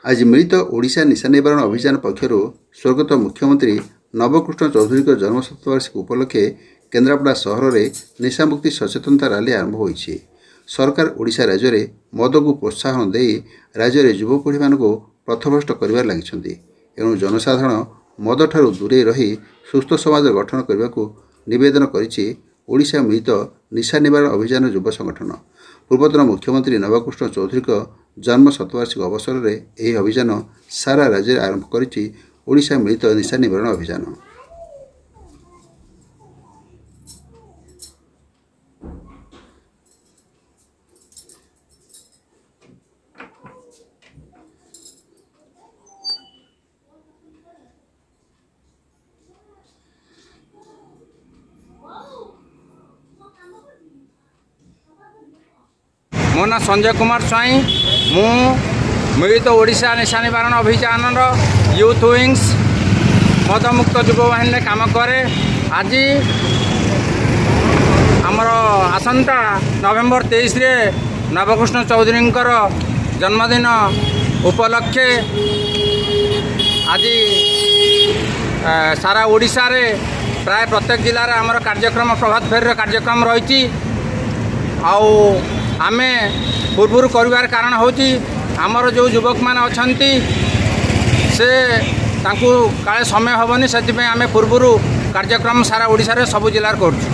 आज मिलित ओडिशा निशा निवारण अभियान पक्षर स्वर्गत मुख्यमंत्री नवकृष्ण चौधरी जन्म शतवार्षिकी उपलक्षे केन्द्रापड़ा सहर में निशामुक्ति सचेतनता रैली आरंभ होइछि। सरकार ओडिशा राज्य में मद को प्रोत्साहन दे राज्य में युवपीढ़ी मान पथभ्रष्ट कर लगी। एणु जनसाधारण मद ठारू दूरे रही सुस्थ समाज गठन करने को निवेदन करिछि ओडिशा मिलित निशा निवारण अभियान युव संगठन। पूर्वतन मुख्यमंत्री नवकृष्ण चौधरी जन्म शतवार्षिकी अवसर में यह अभियान सारा राज्य आरंभ करिछि ओडिशा मिलित निशा निवारण अभियान। मो ना संजय कुमार स्वाई मु मिलित ओडिशा निशा निवारण अभियान यूथ विंग्स मदमुक्त युव वाहिनी काम करे। आज आमर आसंता नवेम्बर 23 रे नवकृष्ण चौधरी जन्मदिन उपलक्षे आज सारा ओडिशा रे प्राय प्रत्येक जिले में आमर कार्यक्रम प्रभात फेरी कार्यक्रम रही। आमे पूर्व कर कारण होची आमर जो युवक मान अछंती से तांकु काले समय हेनी से आमे पूर्व कार्यक्रम सारा ओडिशा रे सब जिले कर।